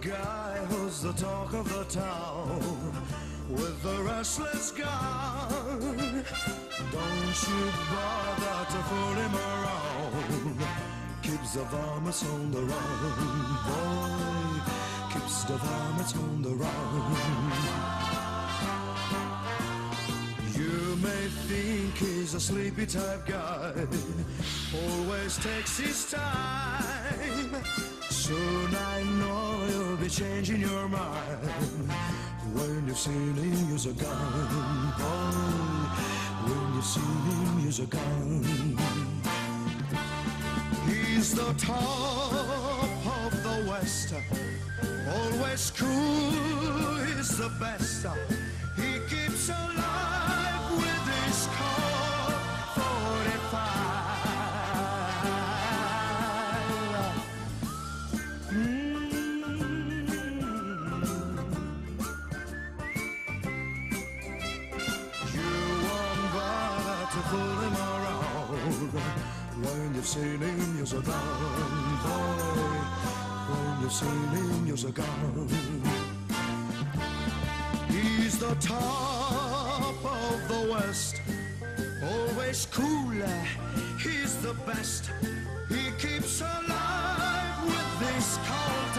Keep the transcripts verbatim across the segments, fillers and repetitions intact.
guy who's the talk of the town with the restless gun. Don't you bother to fool him around. Keeps the varmints on the run, boy. Keeps the varmints on the run. You may think he's a sleepy type guy, always takes his time. Soon I know you'll be changing your mind when you've seen him use a gun, boy. When you've seen him use a gun. He's the top of the West, always cool, he's the best. He keeps alive with his Colt forty-five. Mm. You won't bother to fool him around when you've seen him use a gun, boy. When you've seen him use a gun. He's the top of the West, always cooler, he's the best. He keeps alive with this Colt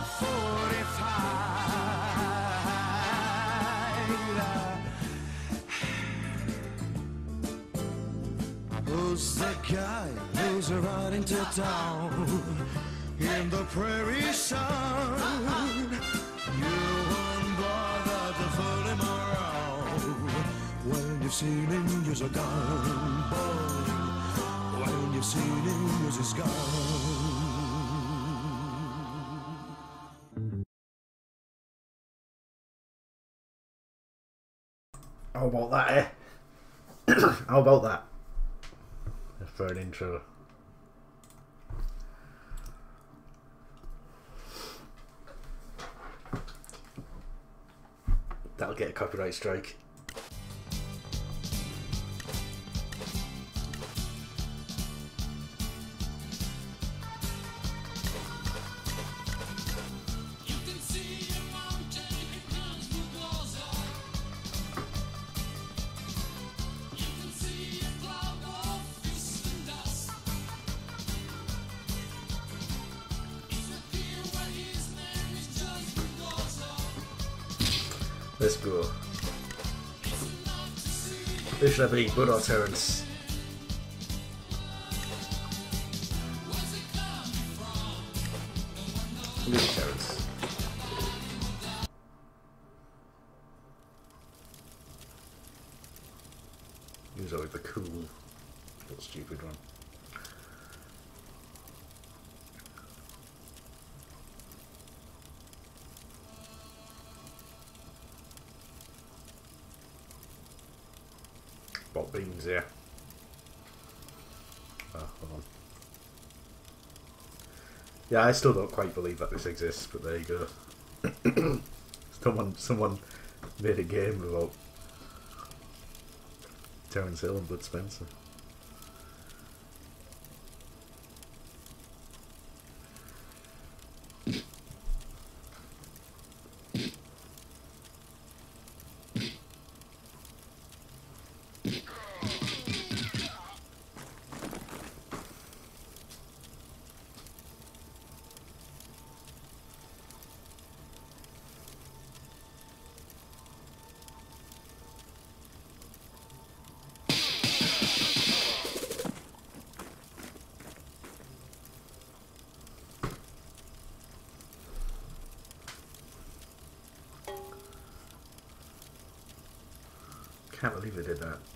forty-five. Who's the guy who's riding to town in the prairie sun? You won't bother to fool him around when you've seen him use a gun, boy. When you've seen him use his gun. How about that, eh? How about that? For an intro. That'll get a copyright strike. Let's go. Who should I be, Bud or Terence? I'll be Terence. He was always the cool, little stupid one. Bot beans here. Oh, hold on. Yeah, I still don't quite believe that this exists, but there you go. someone, someone made a game about Terence Hill and Bud Spencer. Can't believe they did that.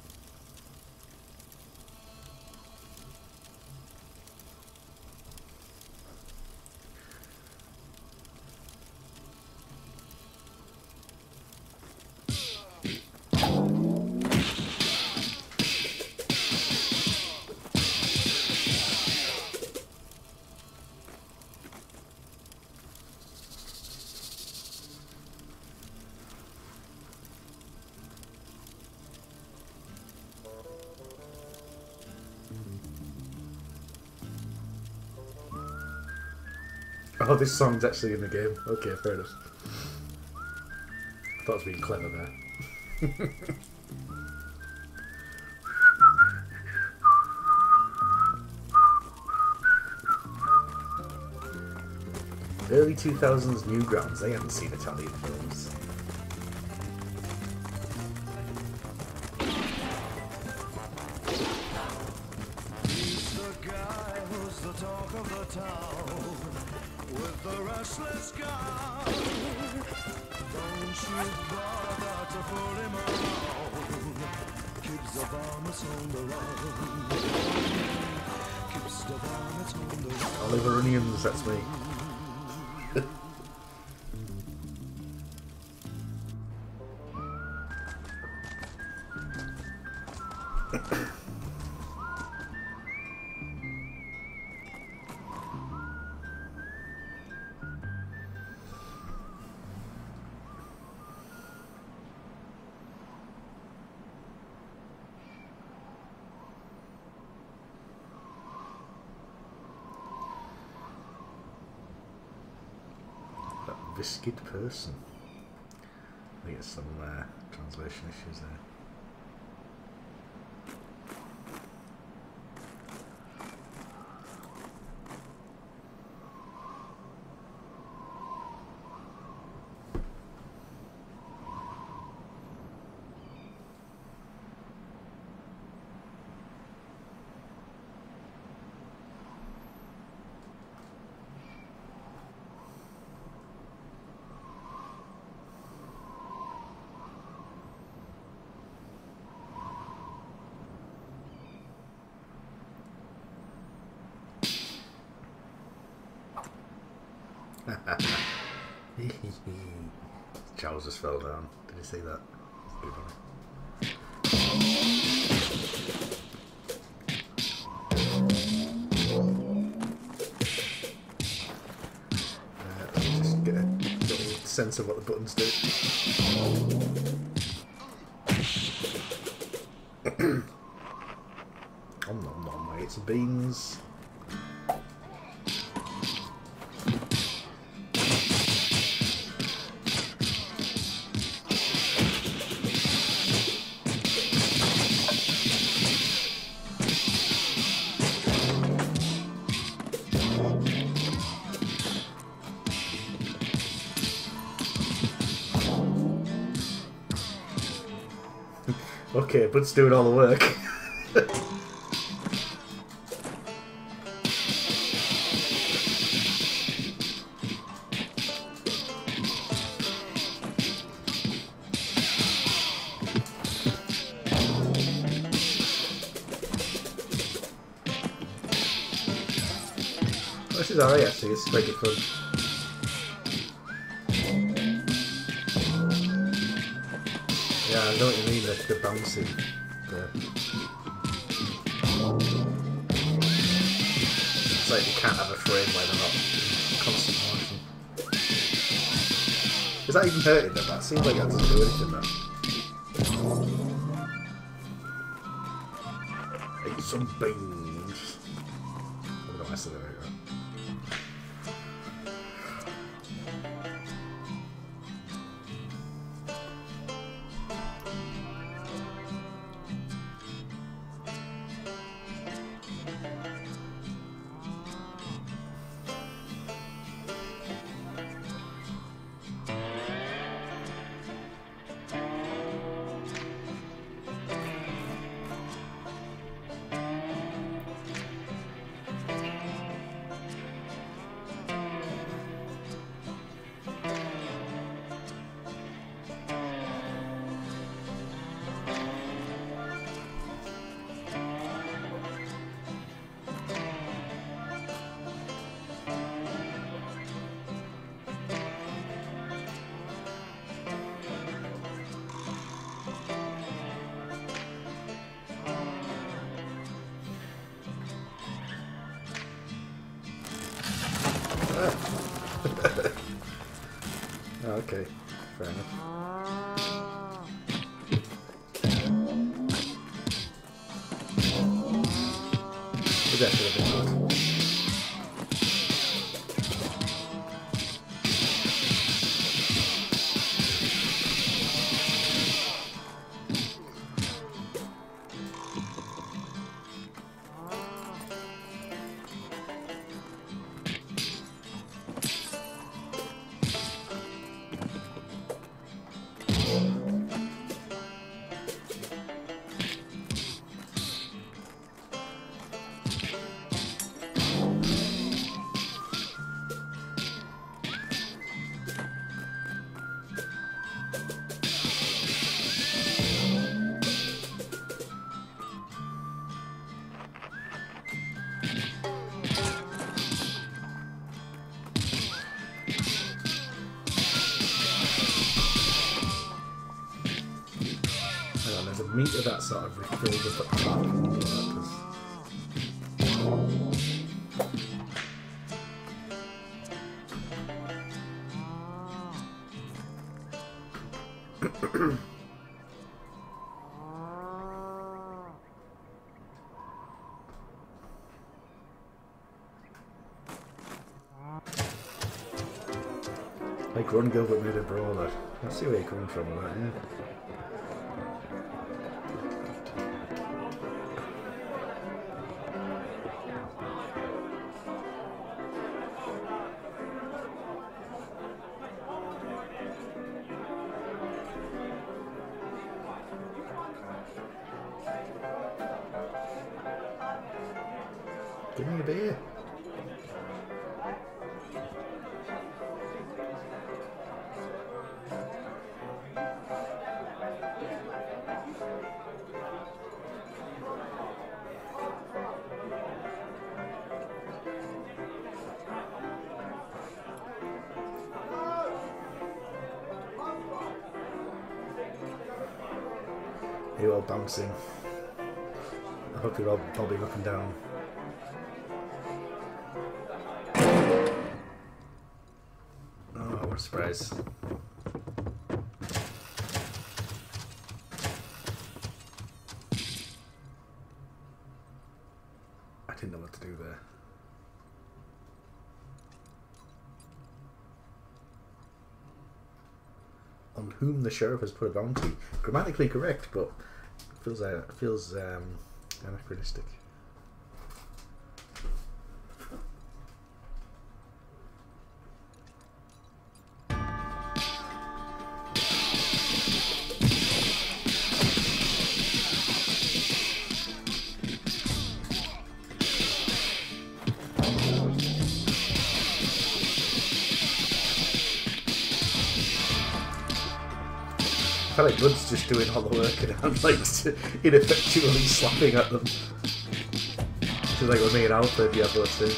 Oh, this song's actually in the game. Okay, fair enough. I thought I was being clever there. Early two thousands Newgrounds, they haven't seen Italian films. He's the guy who's the talk of the town with the restless guy. Don't you bother to pull him around. Keeps the varmints on the run. Keeps the varmints on the run. Oliver Onions, that's me. Viscid person. I think it's some uh, translation issues there. Charles just fell down. Did you see that? Good one. Uh, let me just get a little sense of what the buttons do. Om nom nom, I ate some beans. Okay, Bud's doing all the work. This is alright actually, it's quite good fun. Yeah, I know what you mean, the, the bouncing. The... It's like you can't have a frame where they're not constant motion. Is that even hurting them? That seems like that doesn't do anything, that. Eat some beans. I'm gonna mess it up. Oh, okay, fair enough. That should have been good. meter that sort of refills up at the top. Like Ron Gilbert made a brawler. I see where you're coming from with that, yeah. Give me a beer. You're all bouncing. I hope you're all bobbing up and down. Oh, what a surprise. I didn't know what to do there. On whom the sheriff has put a bounty. Grammatically correct, but feels uh, feels um, anachronistic. I feel like Bud's just doing all the work and I'm like ineffectually slapping at them. It's like when me and Al played Diablo two.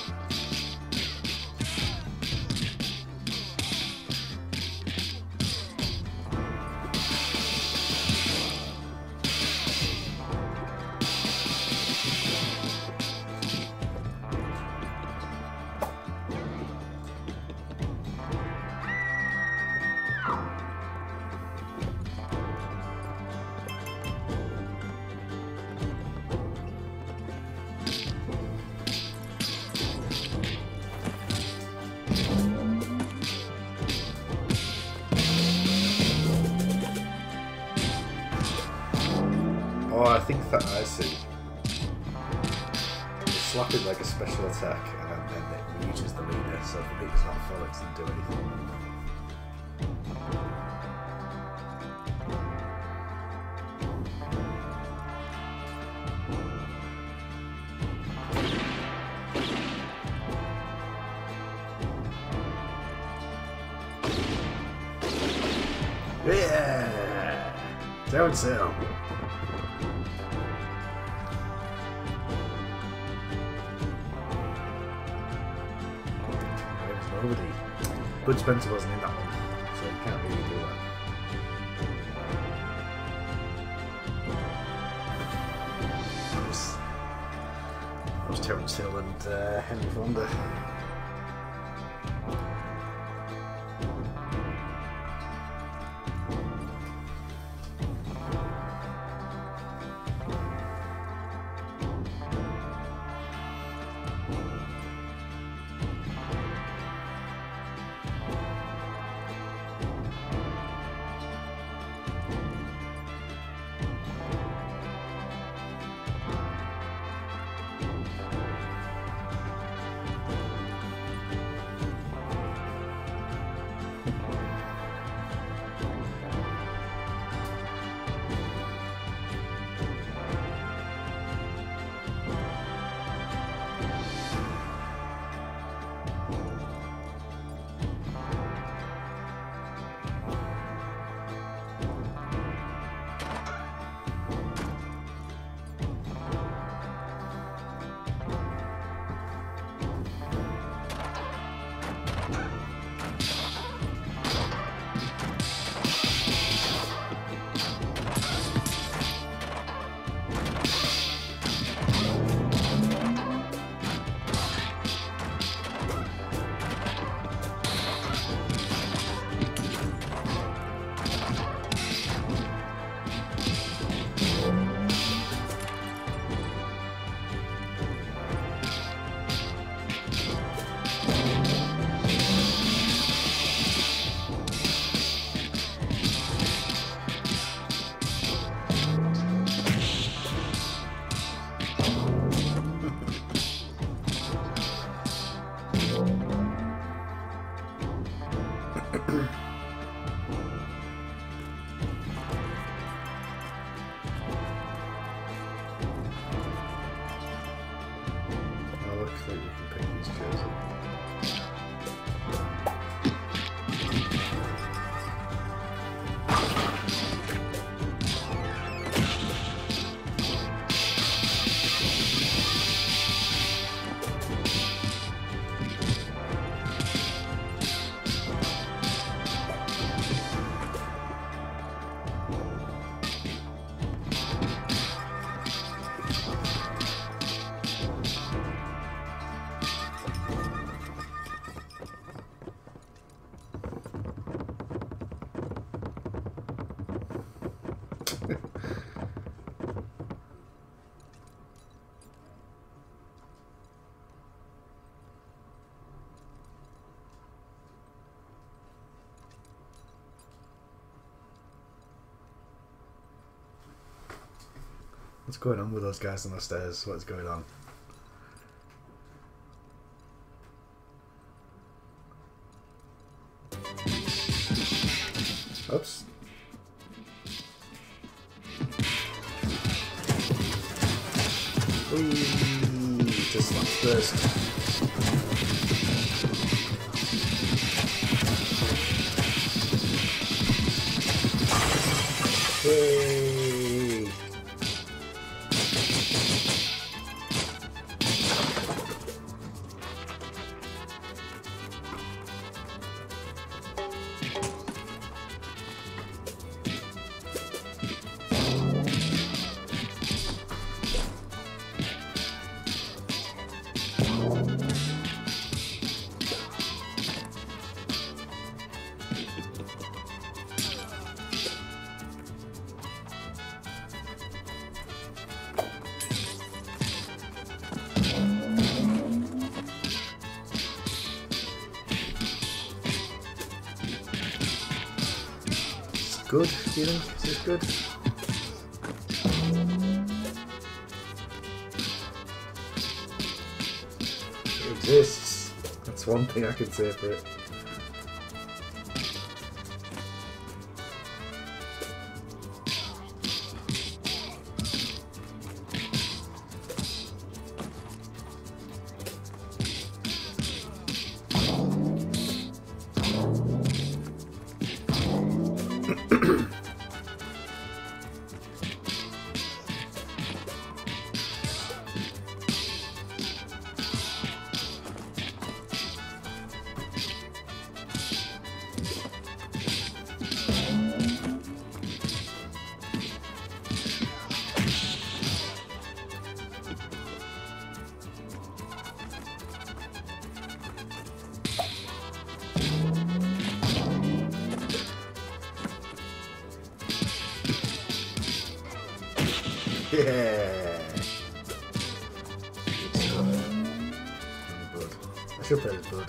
Oh, I think that I see. The slap is like a special attack, and then it uses the meter, so if the meter's not full, it doesn't do anything. Yeah! Terence Hill. Nobody. Bud Spencer wasn't in that one, so you can't really do that. That was, that was Terence Hill and uh, Henry Fonda. What's going on with those guys on the stairs? What's going on? Oops. Whee! Just slap first. Whee! Good, do you think? Is this good? It exists. That's one thing I can say for it. Yeah. Good stuff. Blood. I should play with blood.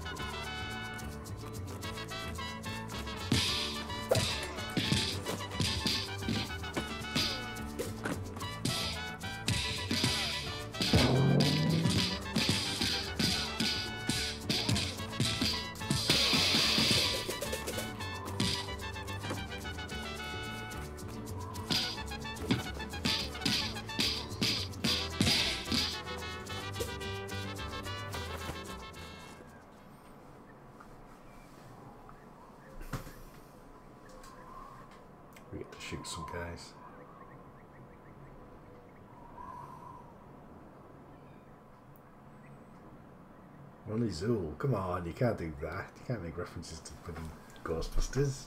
We get to shoot some guys. Only Zool. Come on, you can't do that. You can't make references to fucking Ghostbusters.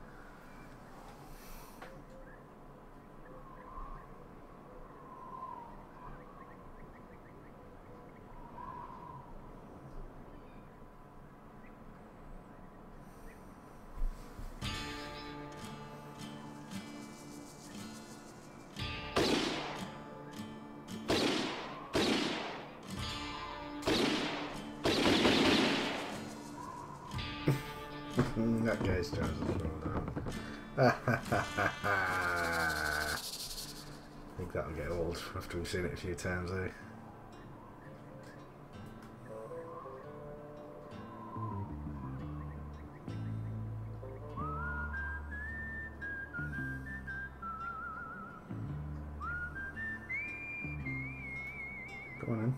That guy's trousers rolled down. I think that'll get old after we've seen it a few times, eh? Come on in.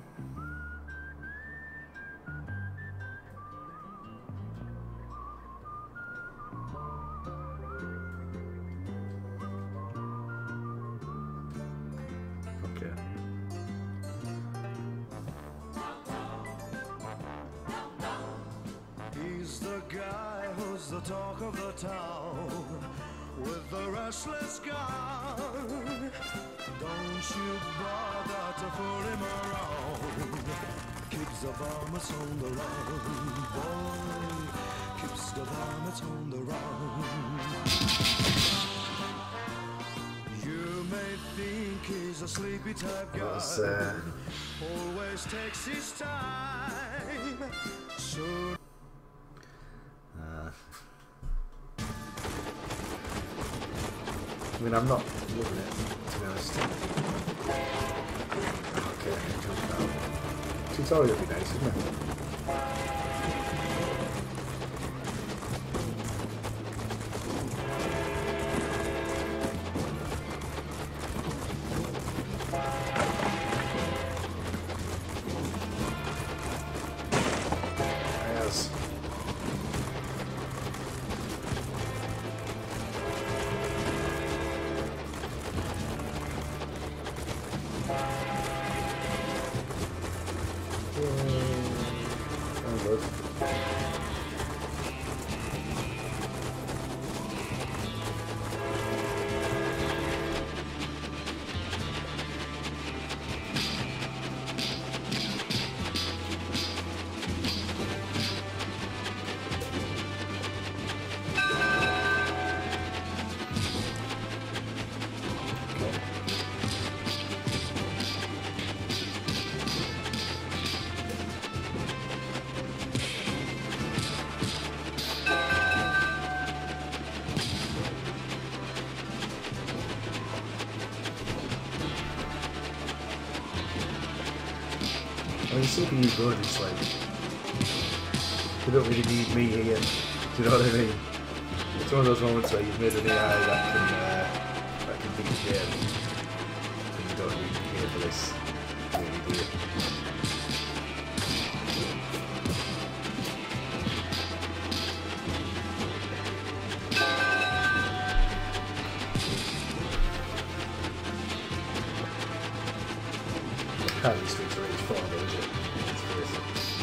The talk of the town with the restless guy. Don't you bother to fool him around. Keeps the varmints on the run, boy. Keeps the varmints on the run. You may think he's a sleepy type guy. Was, uh... always takes his time. So I mean, I'm not loving it, to be honest. tutorial would be nice, wouldn't it? Yes. Oh, good. When you see you good, it's like you don't really need me here. Do you know what I mean? It's one of those moments where you've made an A I that can uh, that can think again, and you don't need me here for this. Really, do you? Can't be streets are age four, though, is it? It's crazy.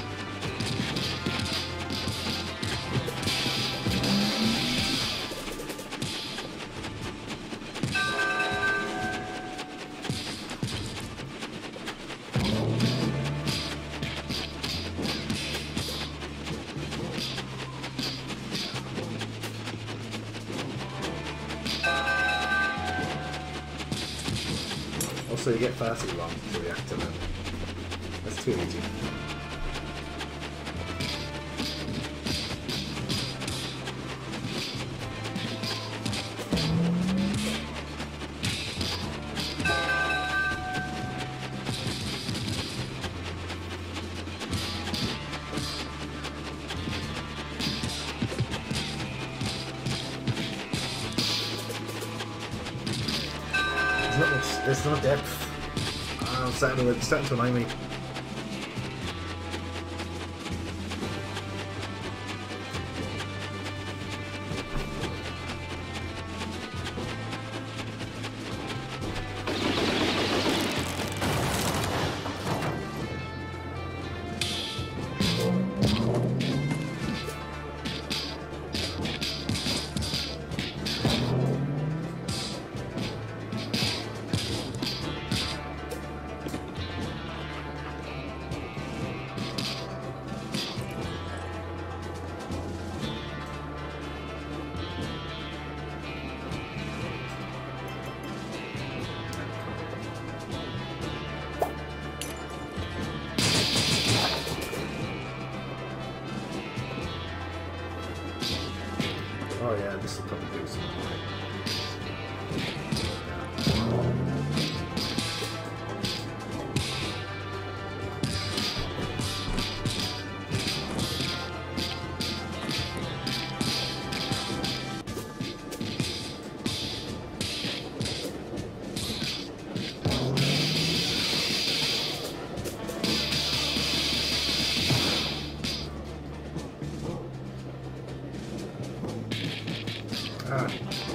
Also, you get far too long to react to them. That's too easy. There's not much, there's no depth. Oh, I'm starting to, it's starting to annoy me. Oh yeah, this will probably do something. Ah.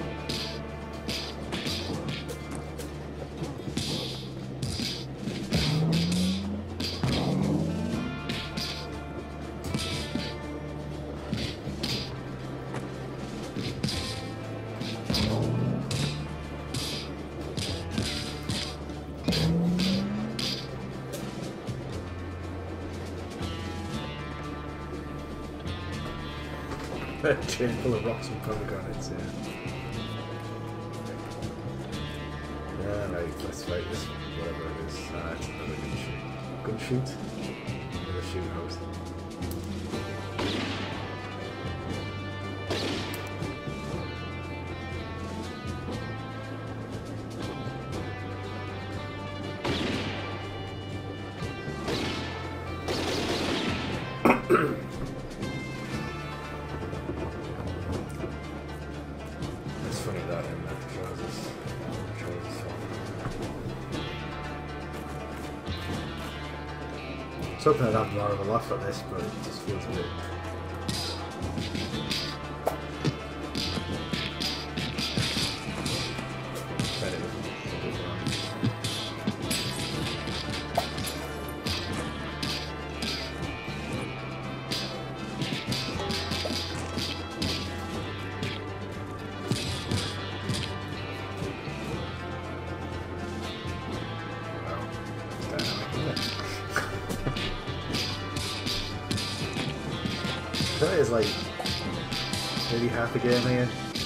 A chain full of rocks and pomegranates, yeah. Yeah, right, let's fight this, whatever it is. Ah, it's another gun shoot. Gun shoot? Another shoot house. It's funny that in the trousers. Trousers one. I was hoping I'd have more of a laugh at this, but it just feels a bit. That is like maybe half a game here.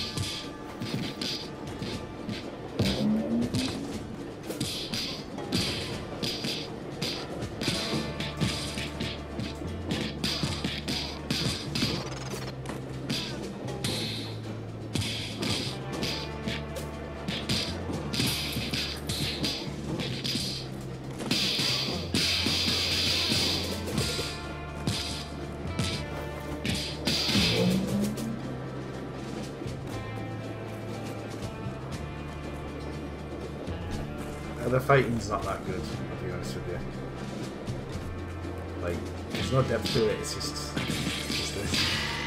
The fighting's not that good, I'll be honest with you. Like, there's no depth to it, it's just, it's just this.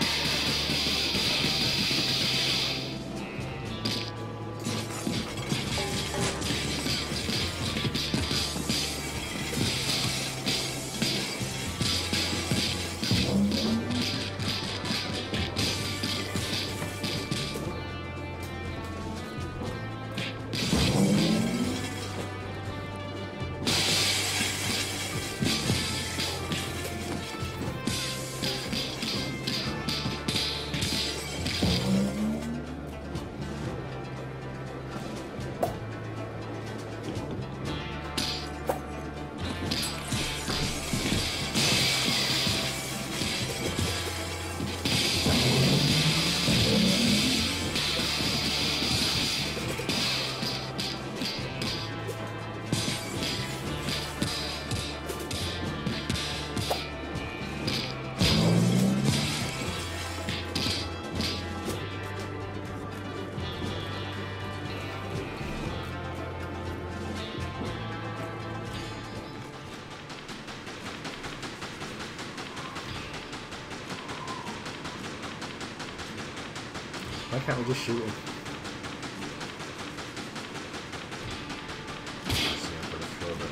Why can't we just shoot him? See, I've got to throw it.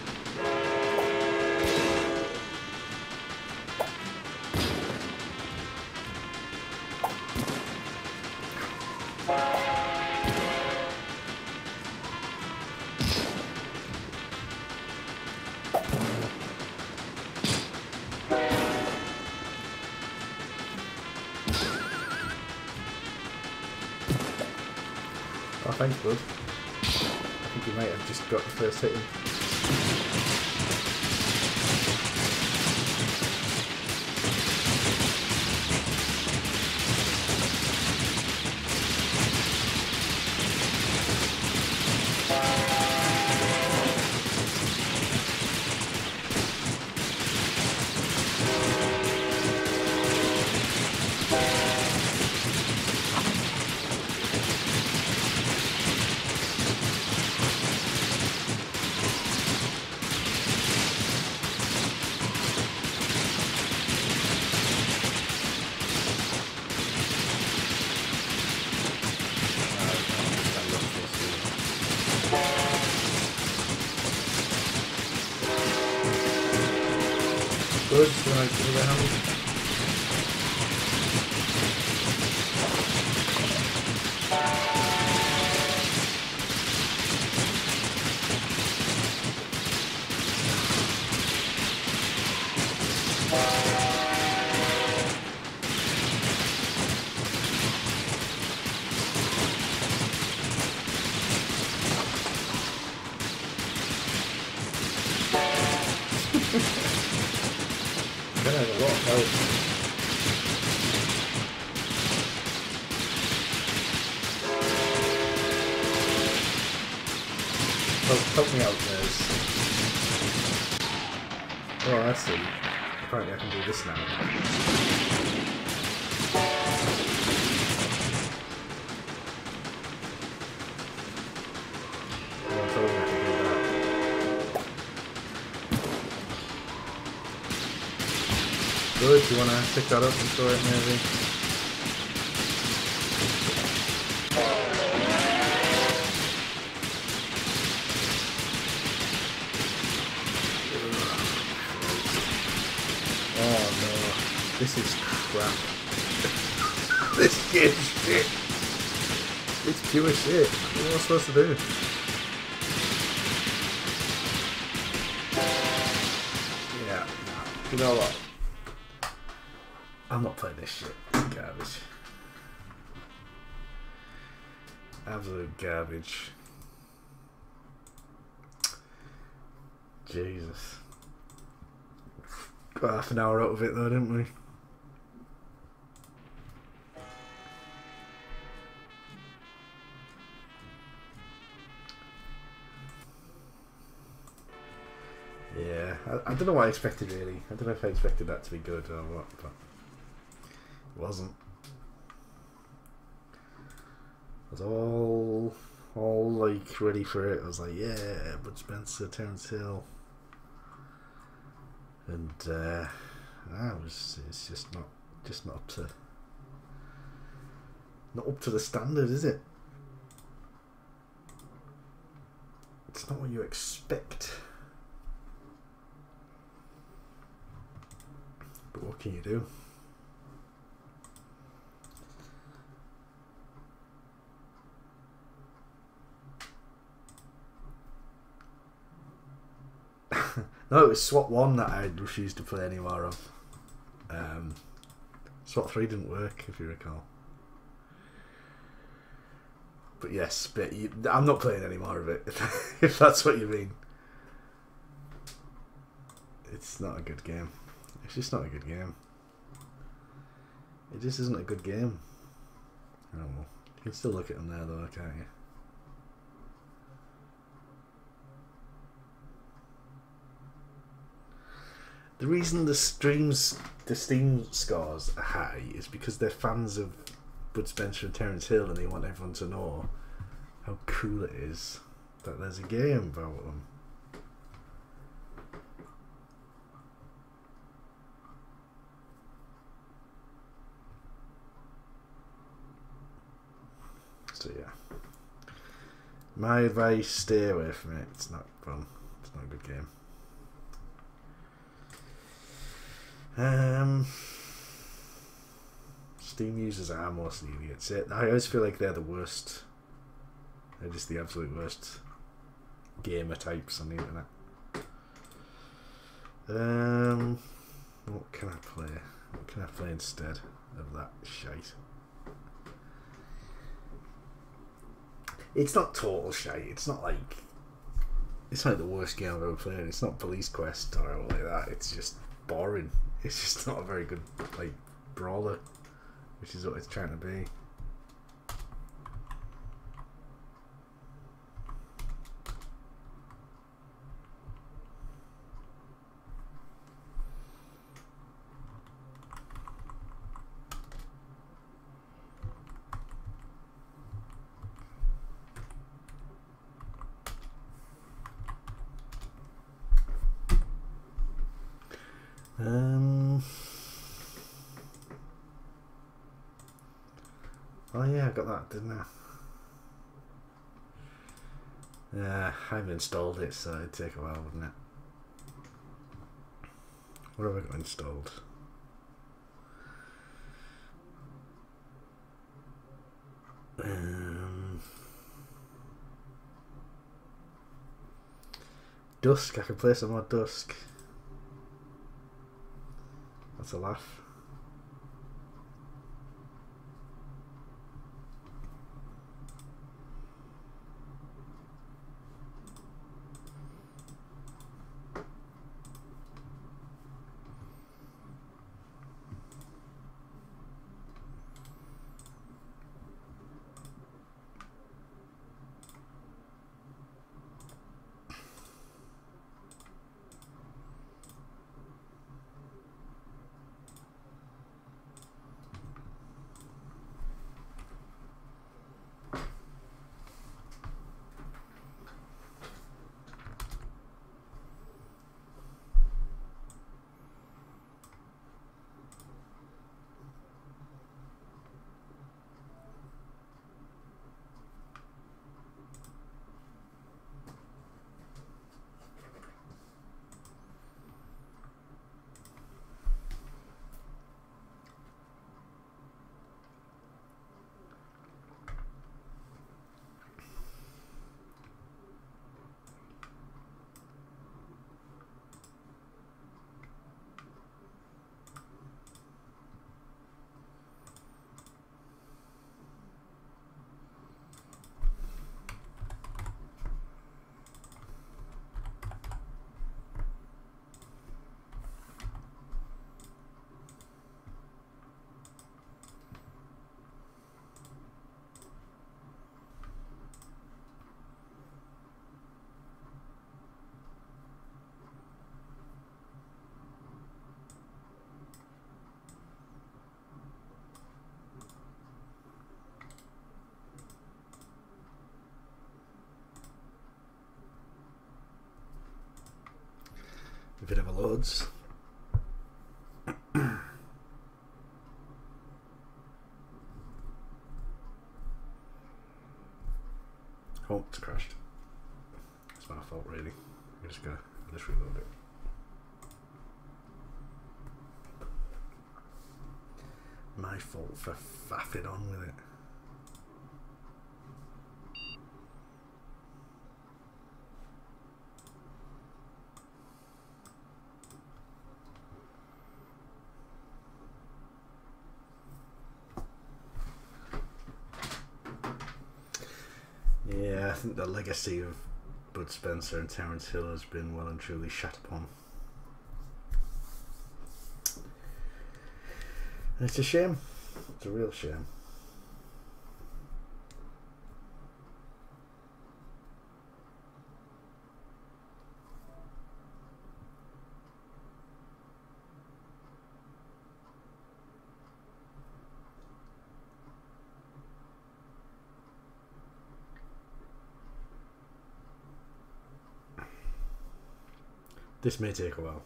Oh, thanks, bud. I think you might have just got the first hit in. Good, so I go around. That has a lot of health. Help, help me out, guys. Oh, I see. apparently I can do this now. Oh, I told me I could do that. Good, do you want to pick that up and throw it maybe? This is crap. This game's shit. It's pure shit. What am I supposed to do? Yeah, no. You know what? I'm not playing this shit. It's garbage. Absolute garbage. Jesus. Got half an hour out of it though, didn't we? Yeah, I, I don't know what I expected really. I don't know if I expected that to be good or what, but it wasn't. I was all, all like ready for it. I was like, yeah, but Spencer, Terence Hill, and uh, that was it's just not, just not up to, not up to the standard, is it? It's not what you expect. But what can you do? No, it was SWAT one that I refused to play any more of. Um, SWAT three didn't work, if you recall. But yes, but you, I'm not playing any more of it, if, if that's what you mean. It's not a good game. It's just not a good game. It just isn't a good game. I don't know. You can still look at them there though, can't you? The reason the streams, the Steam scores are high is because they're fans of Bud Spencer and Terence Hill and they want everyone to know how cool it is that there's a game about them. So yeah, my advice: stay away from it. It's not fun. It's not a good game. Um, Steam users are mostly idiots. I always feel like they're the worst. They're just the absolute worst gamer types on the internet. Um, what can I play? What can I play instead of that shite? It's not total shite. It's not like it's not the worst game I've ever played. It's not Police Quest or anything like that. It's just boring. It's just not a very good like brawler, which is what it's trying to be. Um. Oh yeah, I got that, didn't I? Yeah, I haven't installed it, so it'd take a while, wouldn't it? What have I got installed? Um, Dusk. I can play some more Dusk. That's a laugh. if it ever loads. Oh, it's crashed. It's my fault, really. I'm just gonna just reload it. My fault for faffing on with it. Yeah, I think the legacy of Bud Spencer and Terence Hill has been well and truly shat upon. And it's a shame. It's a real shame. This may take a while.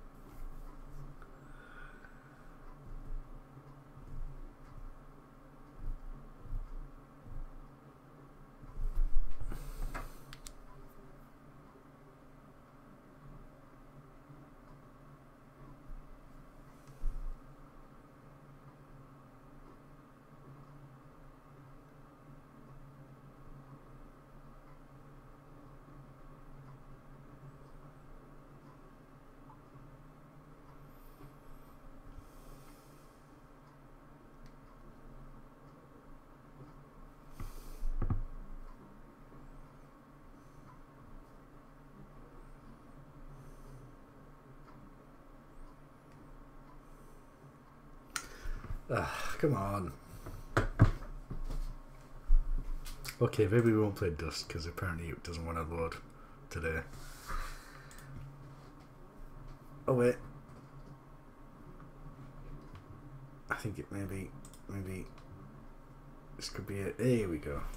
Ah, come on. Okay, maybe we won't play Dust because apparently it doesn't want to load today. Oh wait. I think it maybe, maybe this could be it. There we go.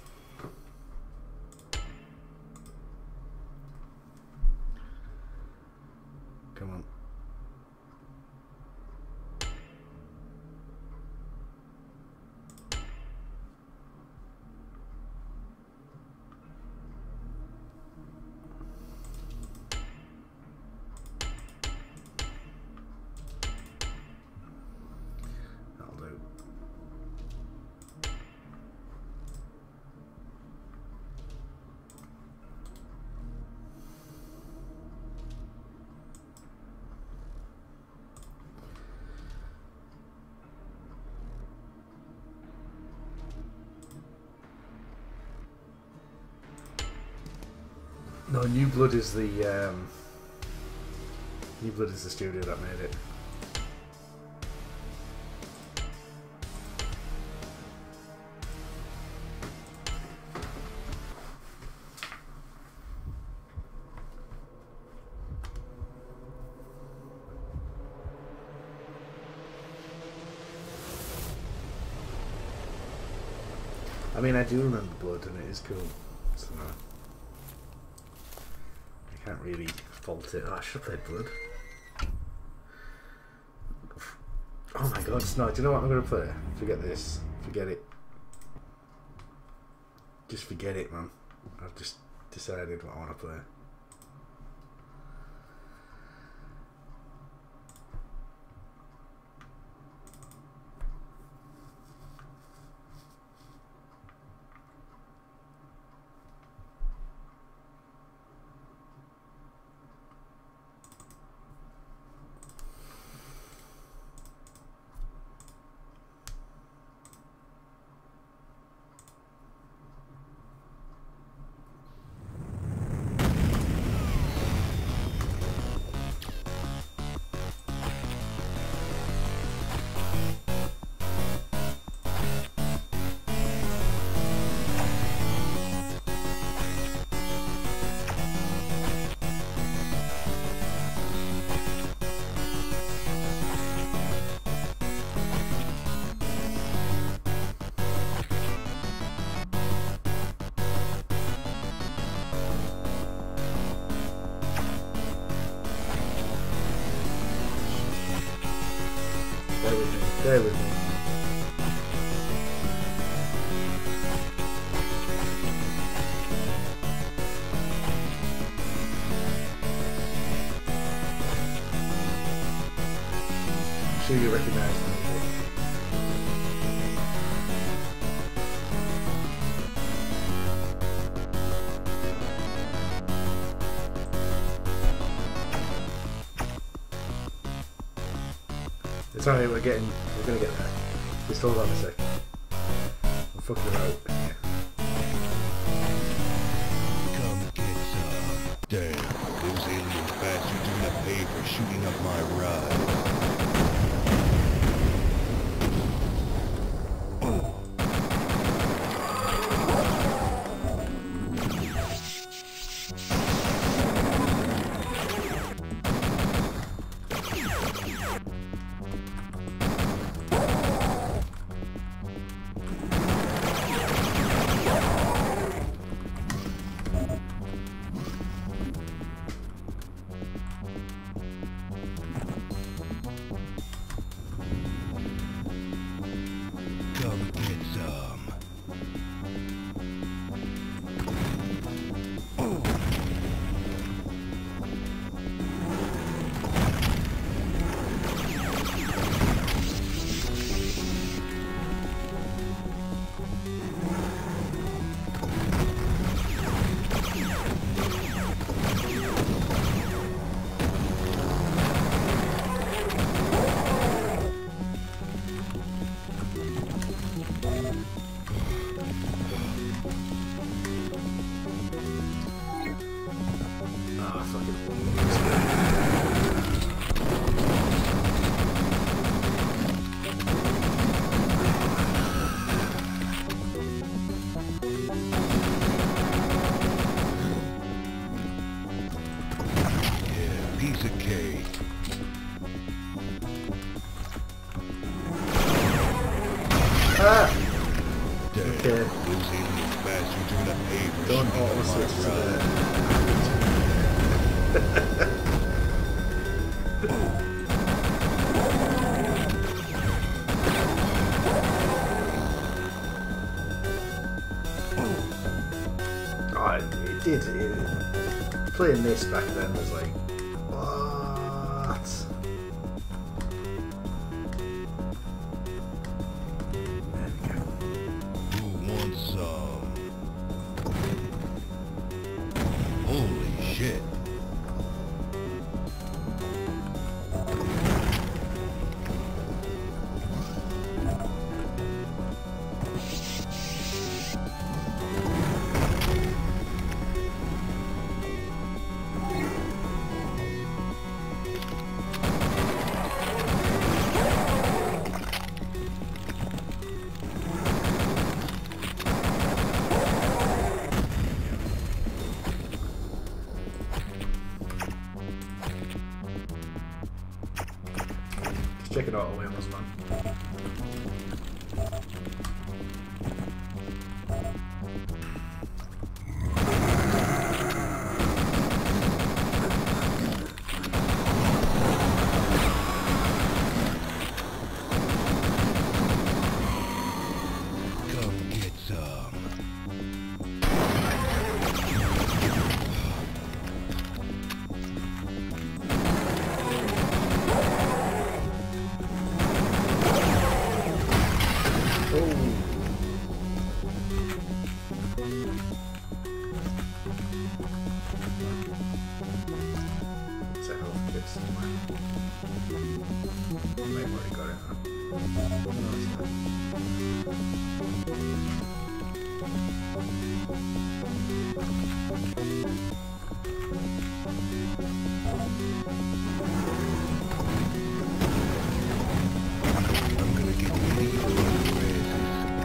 Come on. No, New Blood is the um, New Blood is the studio that made it. I mean, I do remember Blood, and it is cool. So I can't really fault it. Oh, I should have played Blood. Oh my god, no, do you know what I'm going to play? Forget this. Forget it. Just forget it, man. I've just decided what I want to play. Bear with me. Bear with me. I'm sure you recognise the music. It's alright, we're getting, we're gonna get there. Just hold on a sec. I'm fucking about. Yeah. Come get some. Damn, those alien bastards are gonna pay for shooting up my ride. Come get some. Ah, fucking. Yeah, piece of cake. Ah! Damn, Okay. those alien bastards are gonna pay for Don't shooting auto up my switch to ride. Oh, it, it did. It, playing this back then was like, what? There we go. Who wants some? Holy shit. Just check it out away on this man. Come get some. It's a health kit somewhere. I might have already got it, huh? No, it's not. I'm gonna get these on your asses.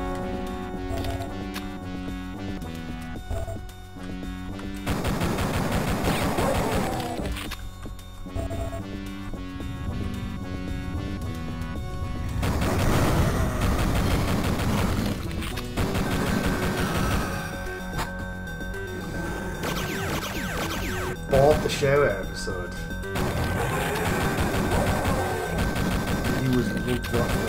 Bought the shower episode. He was loved off though.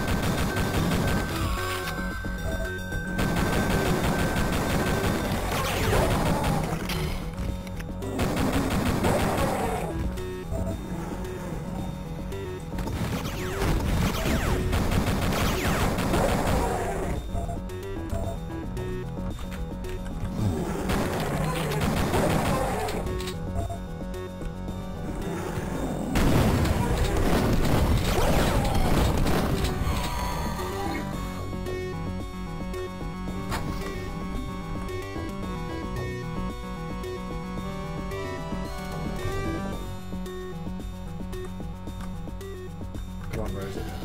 Come on, where is it?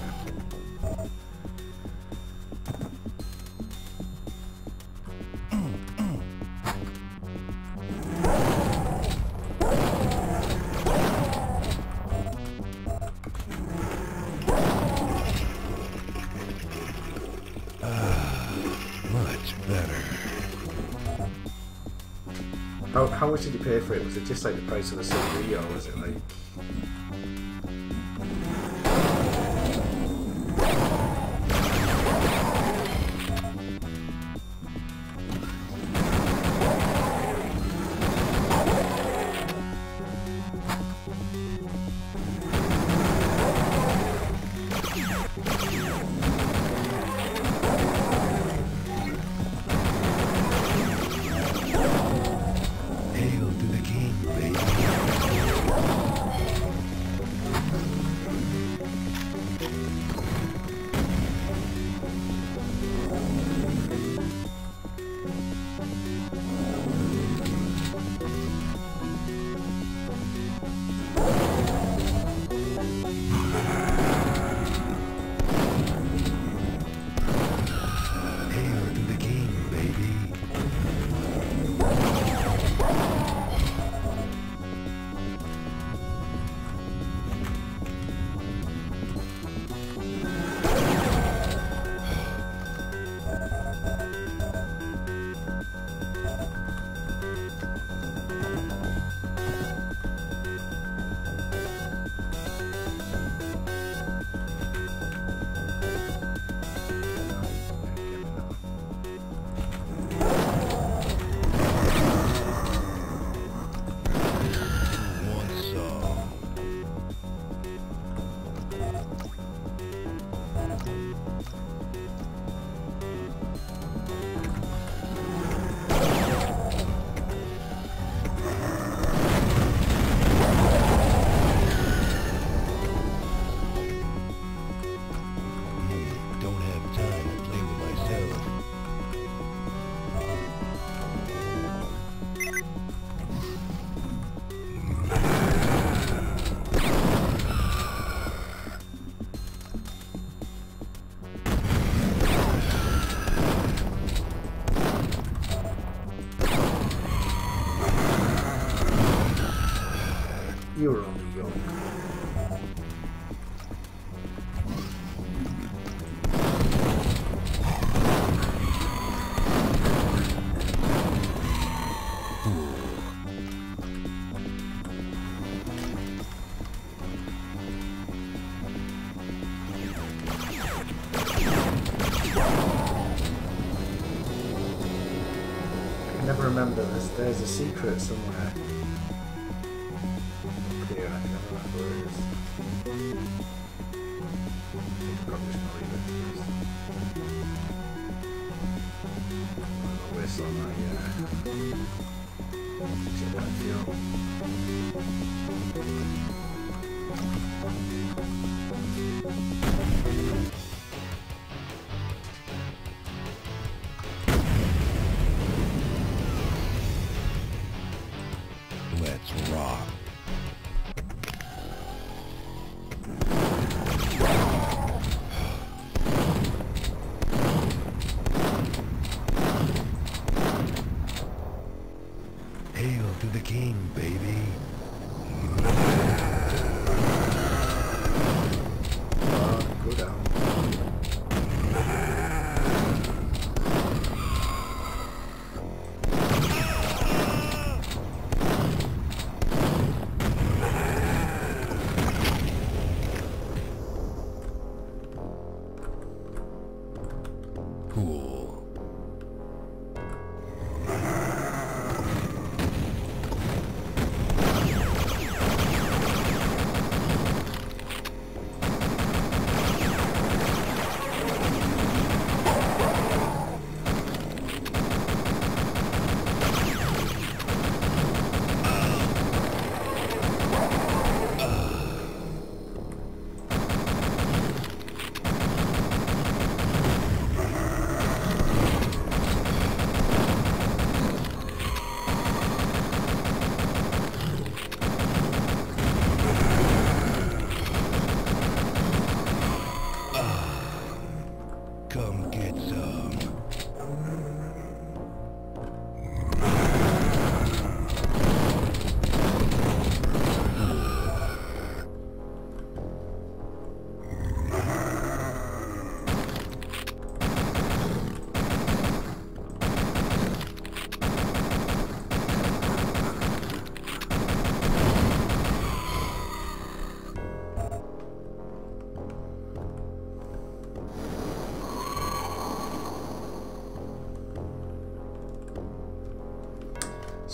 Much better. How, how much did you pay for it? Was it just like the price of the C D, or was it like... Hail to the king, baby. Hail to the king, baby. One song. Hmm, don't have time to play with myself. You were only young. I never remember this. There's a secret somewhere. Here, I can never remember where it is. I think I'm probably just gonna leave it. I'll whistle on my uh, check that feel. Let's rock. Hail to the king, baby.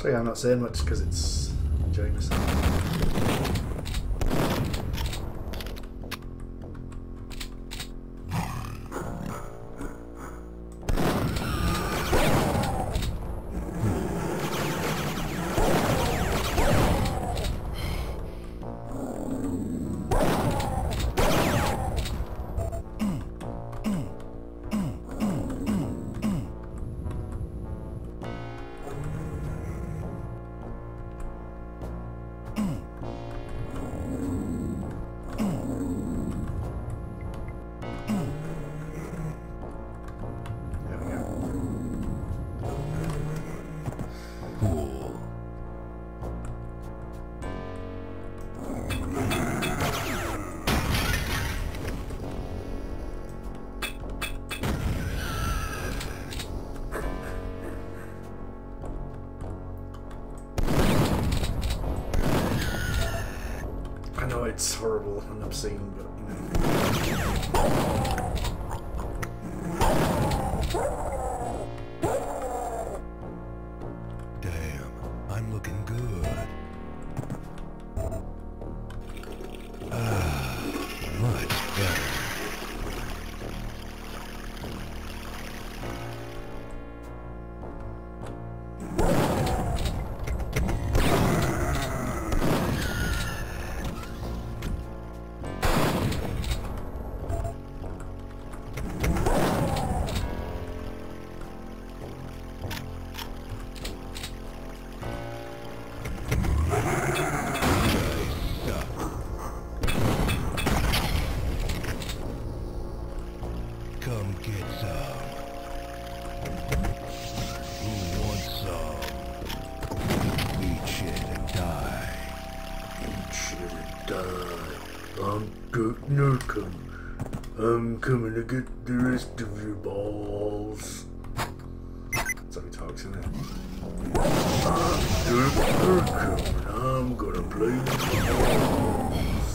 Sorry, I'm not saying much because it's enjoying myself. I know it's horrible and obscene, but you know. Damn, I'm looking good. Ah, much better. Come get some. Who wants some? Eat shit and die. Eat shit and die. I'm Dirt Nurkum. I'm coming to get the rest of your balls. That's how he talks, isn't it? I'm Dirt Nurkum and I'm gonna play the balls.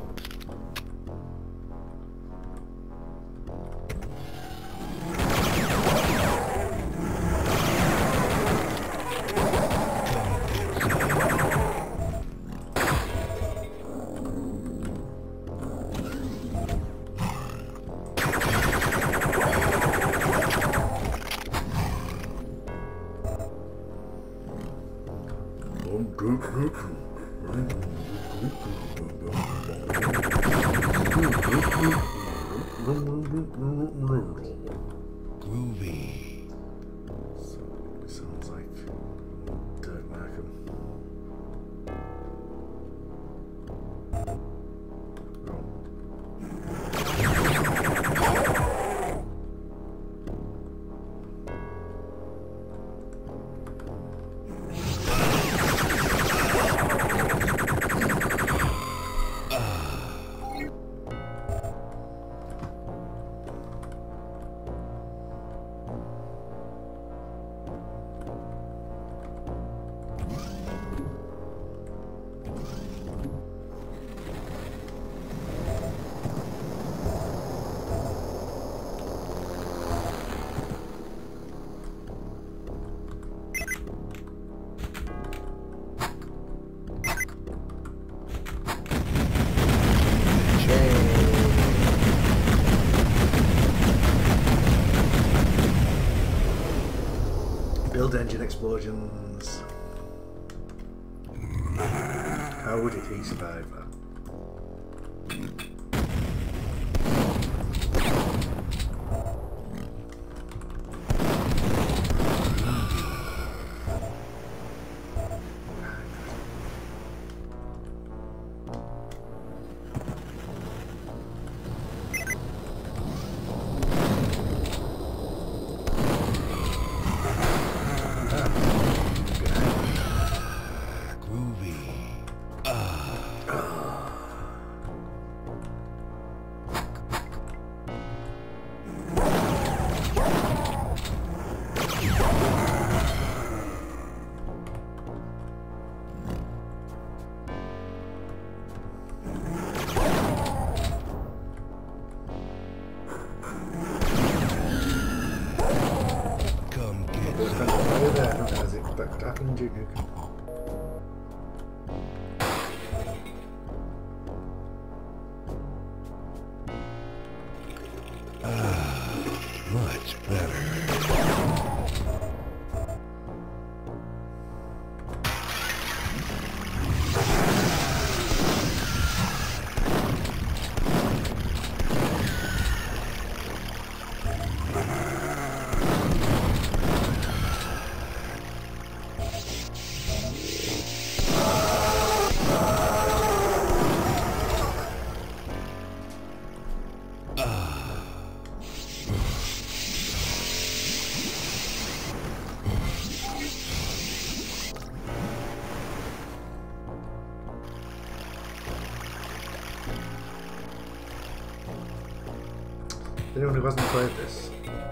Groovy. So, it sounds like Dirt Markham. Build engine explosions. How would he survive that? Come on, Duke Nukem. Much better. Anyone who hasn't played this?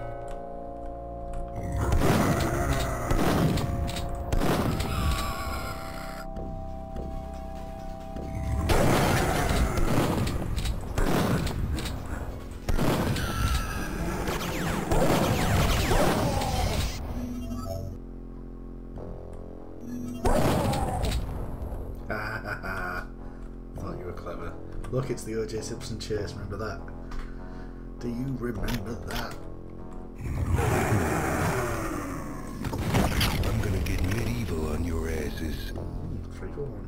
Thought you were clever. Look, it's the O J Simpson chase, remember that? Do you remember that? I'm gonna get medieval on your asses. Three for one.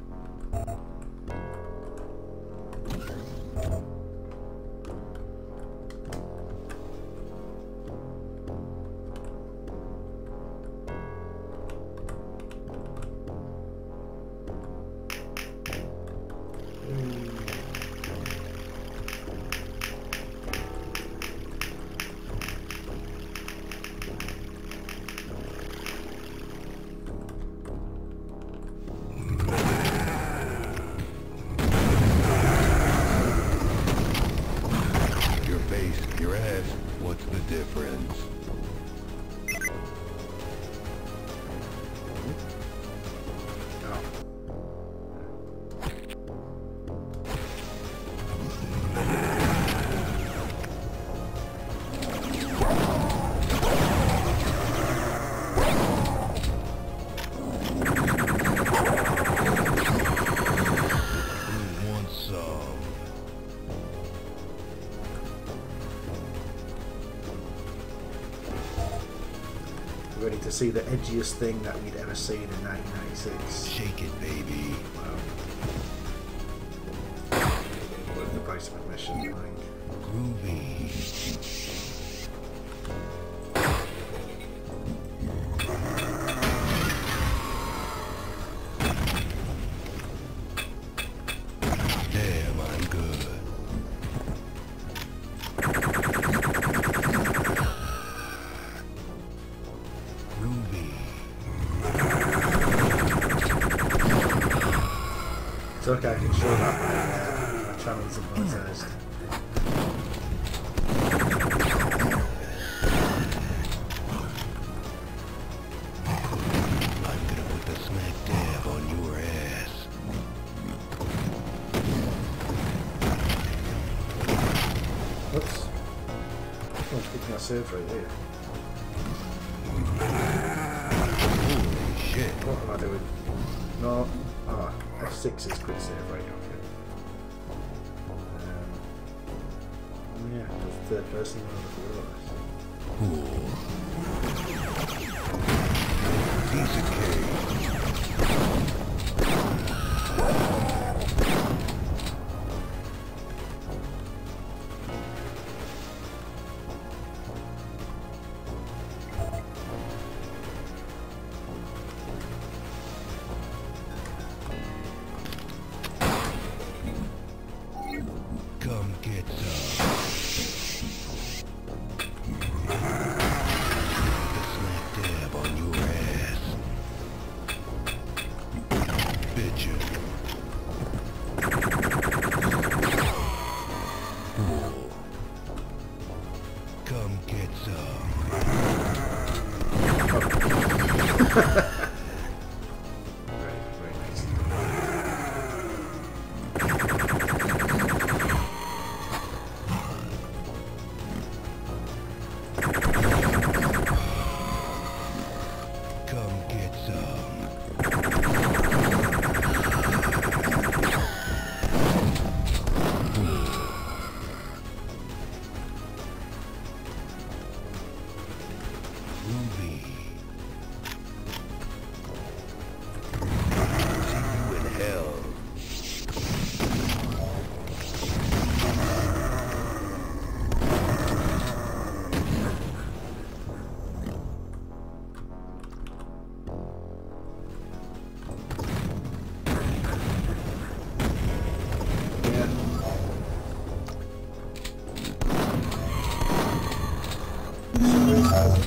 Your ass, what's the difference? Ready to see the edgiest thing that we'd ever seen in nineteen ninety-six. Shake it, baby. Wow. What is the price of admission, I think? Groovy. Damn, I'm good. It's okay, I can show that my, uh, my channel's monetized. I'm gonna put the smack dab on your ass. Whoops. Oh, it's picking that save right here. Holy shit. What am I doing? No. Ah, F six is quick save, right? Okay. Um, yeah, that's the third person on the Cool. Piece of cake. Come get some. The smack dab on your ass. Bitchin'. Cool. Come get some. Very, very nice. Come get some.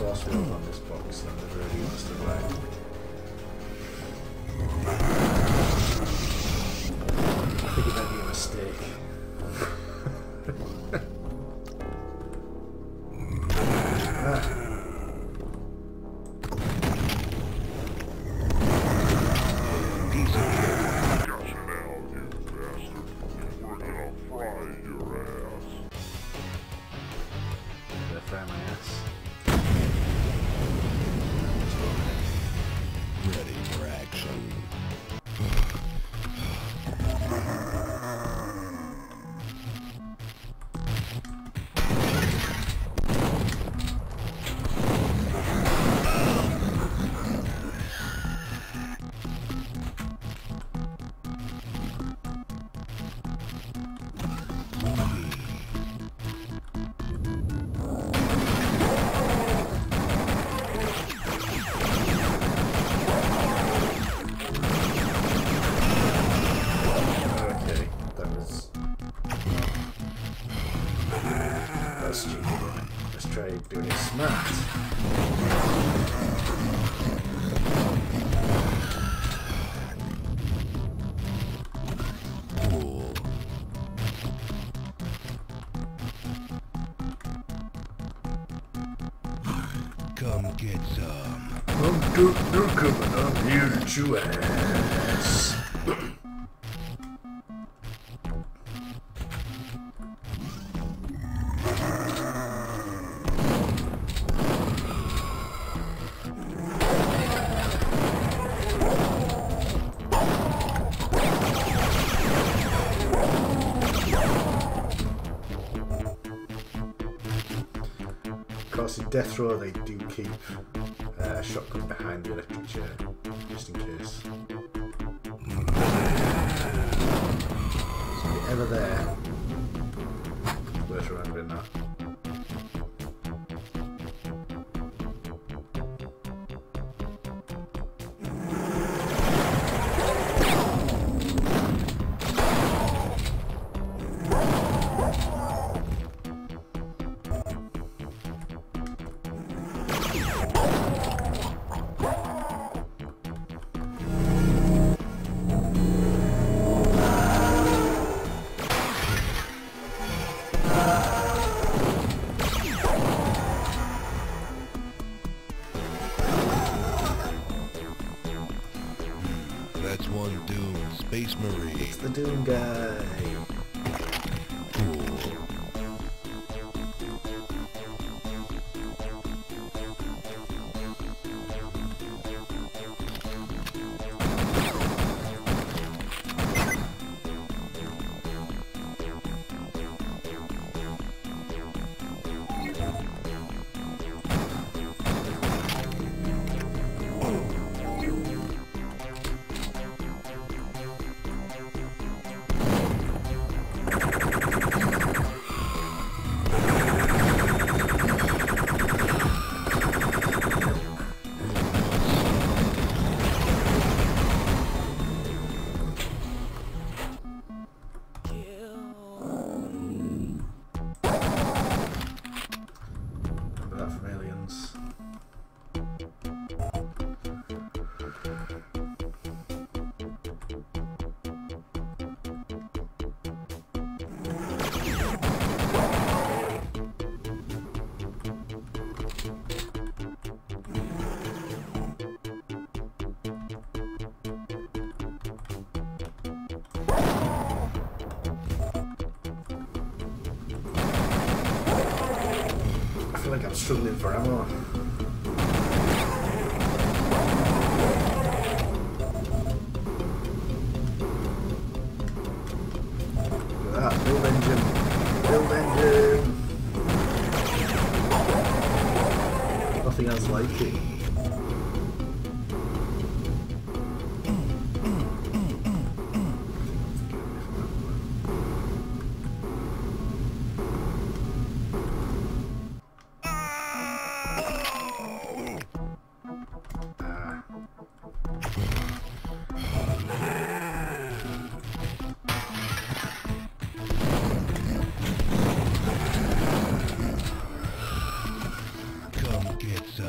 force field on this box, then they've really understood why. I think it might be a mistake. ah. Doing it smart. Cool. Come get some. I'm good, no coming. I'm here to chew ass. In Death Row they do keep uh, a shotgun behind the electric chair, just in case. So if you're ever there, it's worth remembering that. That's one Doom Space Marine. It's the Doom guy. Cool. I feel like I'm struggling for ammo. Look at that, build engine. Build engine! Nothing else like it. Come get some.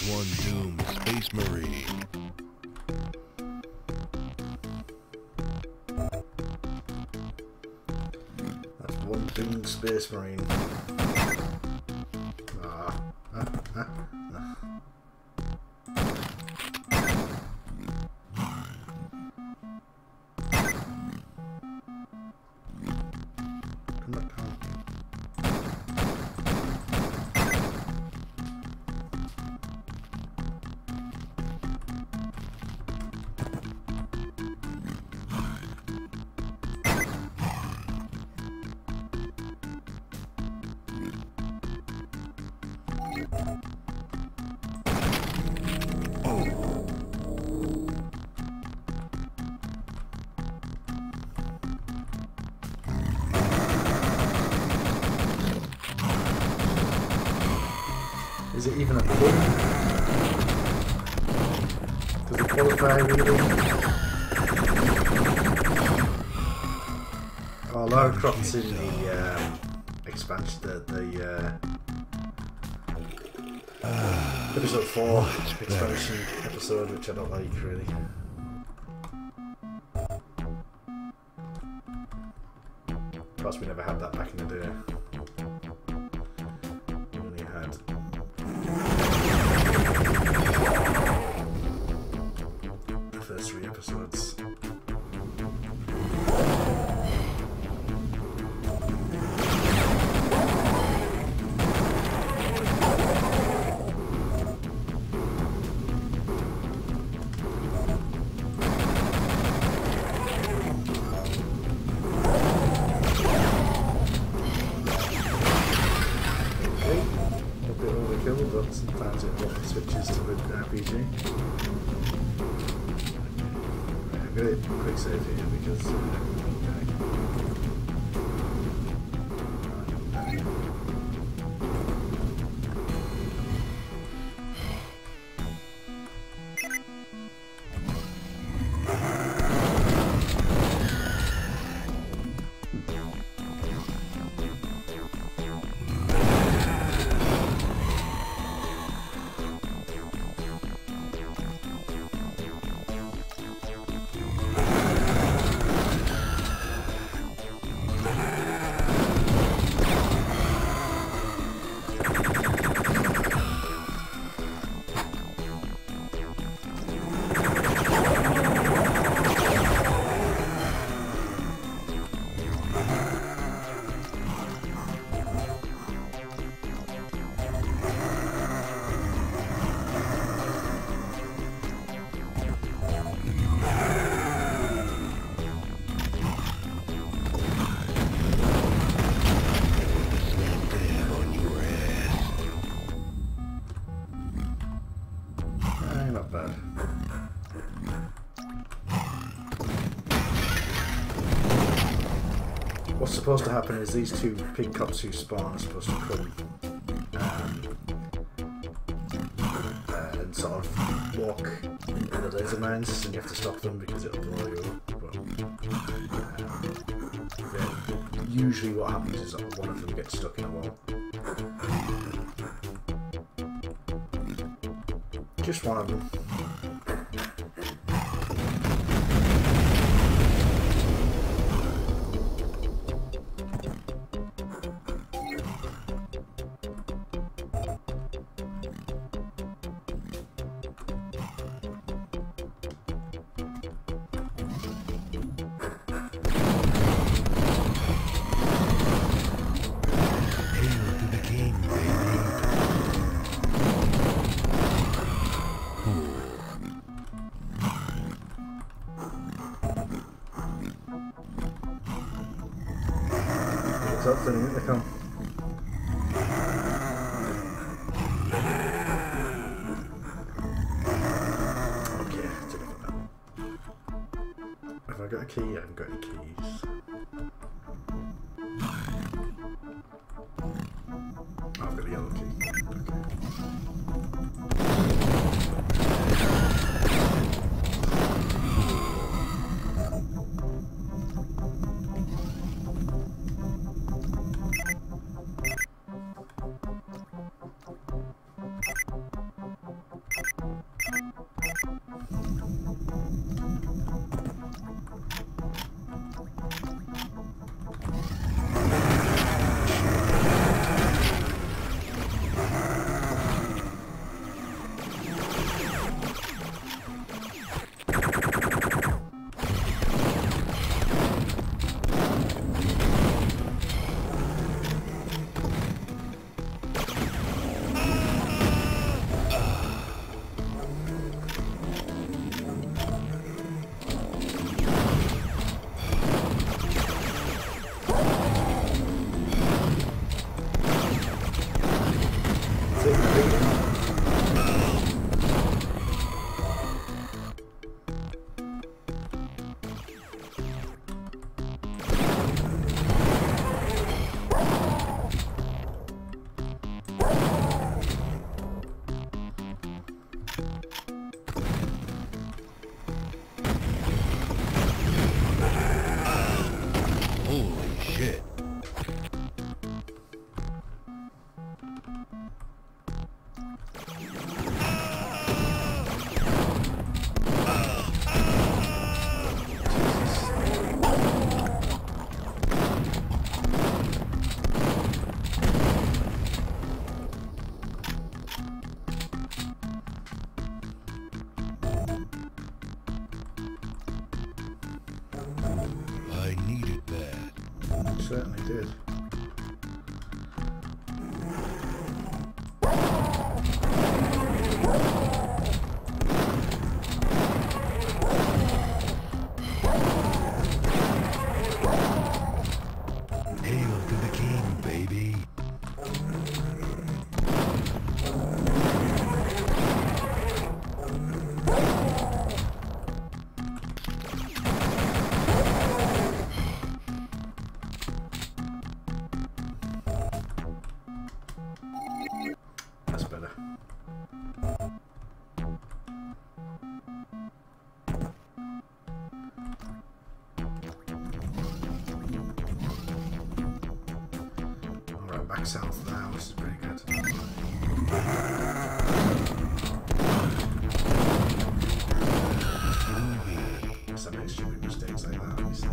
one doomed Space Marine. That's one doomed Space Marine. Ah. Ah, ah, ah. Come back down. Is it even a clue? Does it qualify really? Oh, Lara Croft's in the um, expansion, the, the uh, episode four expansion episode, which I don't like really. Of course, we never had that back in the day. We only had the first three episodes. But sometimes it switches to the R P G. Right, I'm going to quick save here because uh, not bad. What's supposed to happen is these two pig cops who spawn are supposed to come um, uh, and sort of walk into the laser mines, and you have to stop them because it'll blow you up. But, um, yeah, usually what happens is that one of them gets stuck in a wall. Just one of them. Up and they come. Okay, it's enough of that. Have I got a key? I haven't got any keys. Oh, I've got a yellow key. Certainly did. Hail to the king, baby. That's better. Alright, back south now. This is pretty good. Some make stupid mistakes like that, obviously.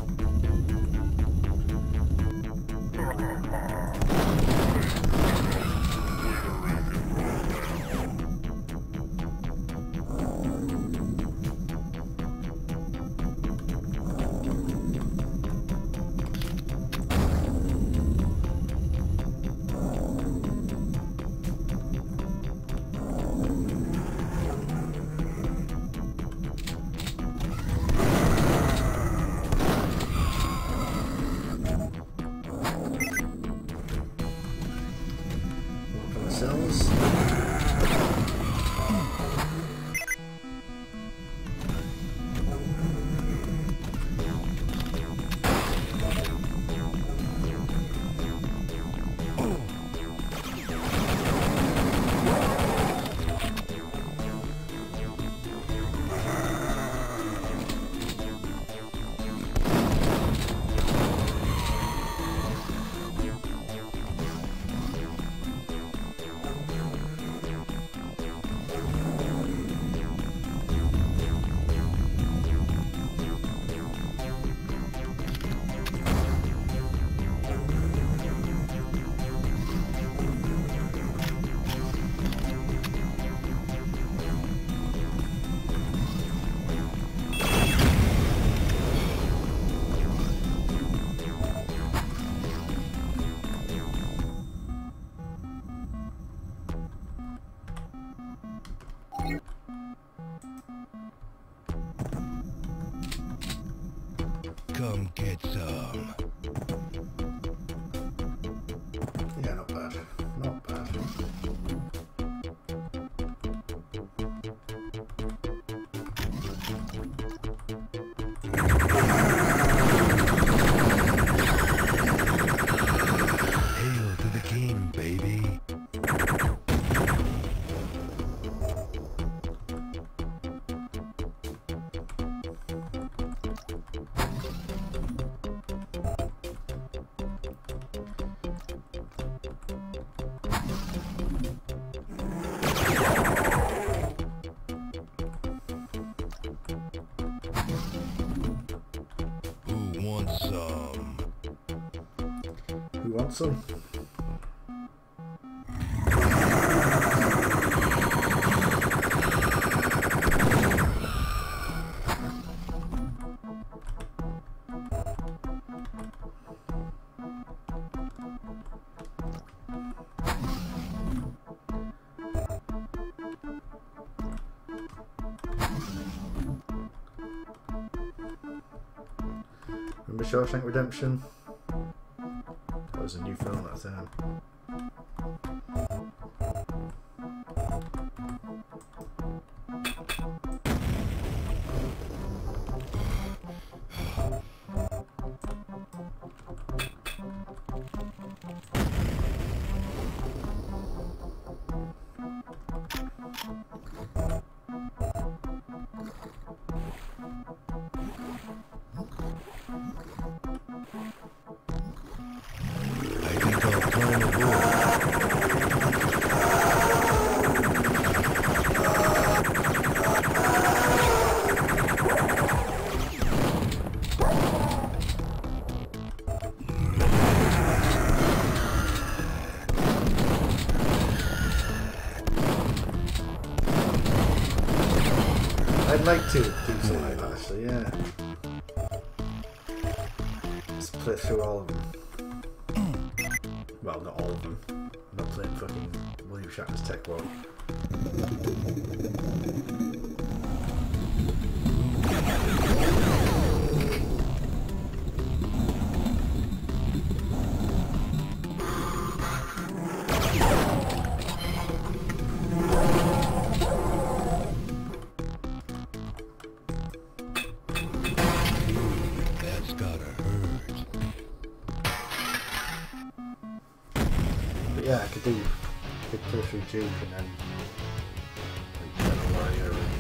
Come get some. Yeah, not bad. Not bad. Hail to the king, baby. Who wants some? Who wants some? Remember Shawshank Redemption? That was a new film at the time. I think I'll climb aboard. I'd like to do something like that, actually, yeah. play through all of them. Well, not all of them. I'm not playing fucking William Shatner's Tech World. Yeah, I could do, I could play through Duke and then like Shadow Warrior and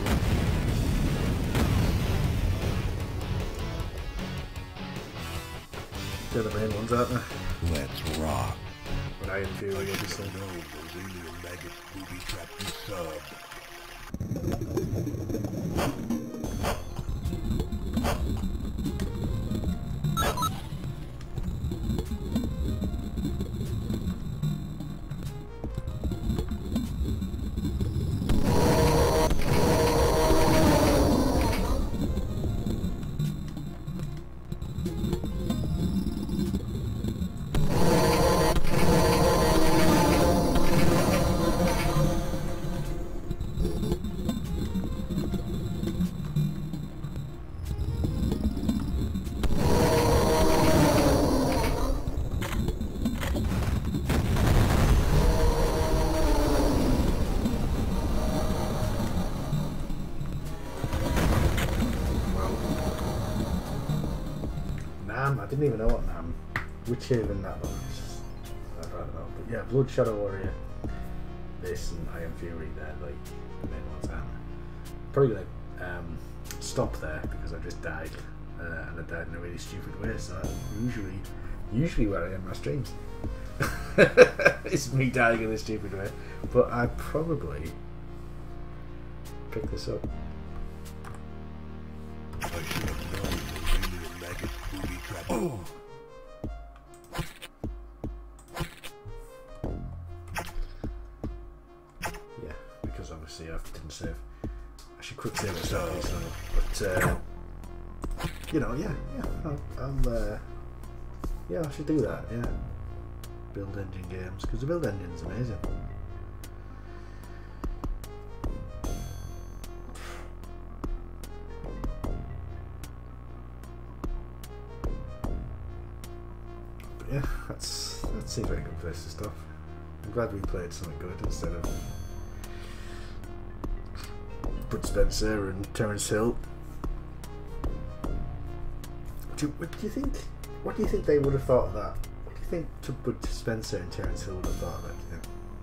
they're the main ones, aren't they? Let's rock. But I am Fury, obviously. No, those alien maggot booby trapped the sub. I didn't even know what Nam, which even that was. I don't know, but yeah, Blood Shadow Warrior, this and I Am Fury, they're like the main ones. I'm probably gonna um, stop there because I just died, uh, and I died in a really stupid way. So that's usually, usually where I end my streams. It's me dying in a stupid way, but I probably pick this up. Oh. Yeah, because obviously I didn't save. I should quick save myself, so, but uh, you know, yeah, yeah, I'll, I'll uh, yeah, I should do that. Yeah, build engine games because the build engine's amazing. Yeah, that's that seems like a good place to stop. I'm glad we played something good instead of Bud Spencer and Terence Hill. Do, what do you think? What do you think they would have thought of that? What do you think to Bud Spencer and Terence Hill would have thought of that? You know?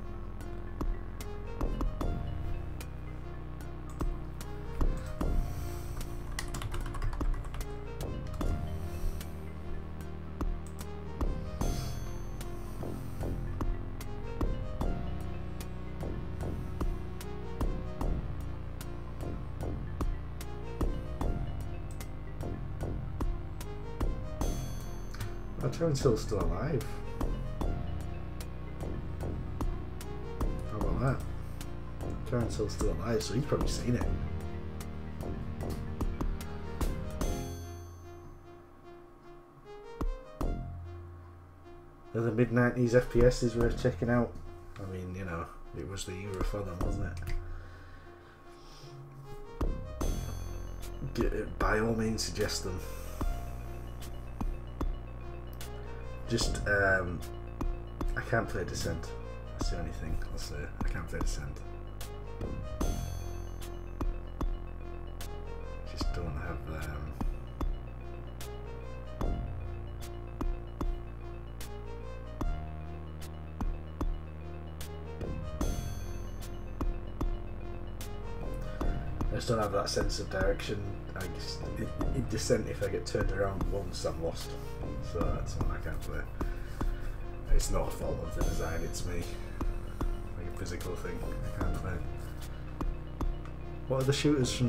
Oh, Terence Hill's still alive. How about that? Terence Hill's still alive, so he's probably seen it. Are the mid nineties F P S is worth checking out? I mean, you know, it was the era for them, wasn't it? Get it, by all means, suggest them. Just, um, I can't play Descent. That's the only thing I'll say. I can't play Descent. Just don't have, um, I just don't have that sense of direction. I just, in, in Descent, if I get turned around once, I'm lost. So that's one I can't play. It's not a fault of the design, it's me. Like a physical thing, I can't play. What are the shooters from...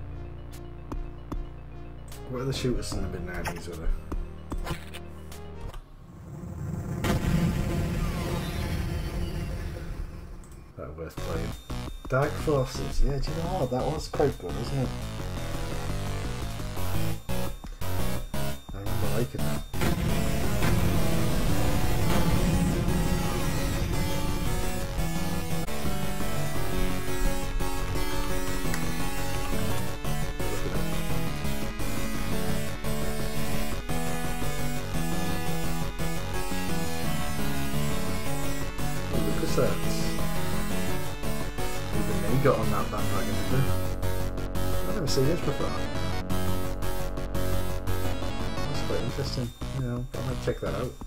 What are the shooters from the mid nineties, are they? That worth playing. Dark Forces, yeah, do you know what? That was quite good, wasn't it? I remember liking that. sets. Even they got on that bandwagon, did they? I've never seen this before. That's quite interesting. You know, I might check that out.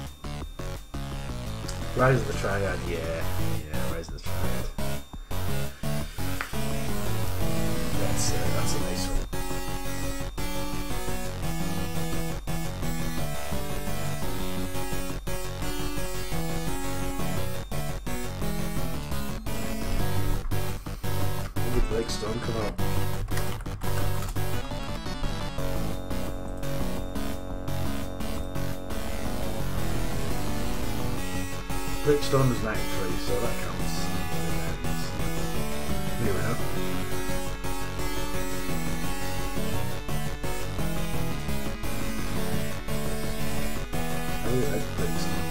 Rise of the Triad, yeah, yeah, Rise of the Triad. That's uh, that's a nice one. When did Blake Stone come out? Blake Stone was ninety-three, so that counts. Here we are. I really like Blake Stone.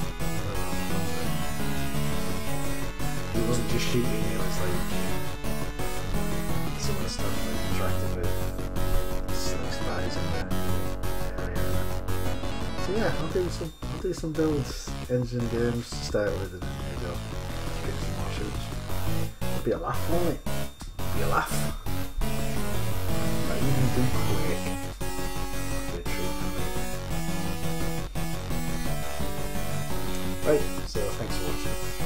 He wasn't just shooting, it was like some of the stuff like interacting with slick spies and that. So yeah, I'll do some I'll do some builds, engine games to start with, and then maybe I'll get some more shoots. It'll be a laugh, won't it? It'll be a laugh. Might even do quick. Be a treat for me. Right, so thanks for watching.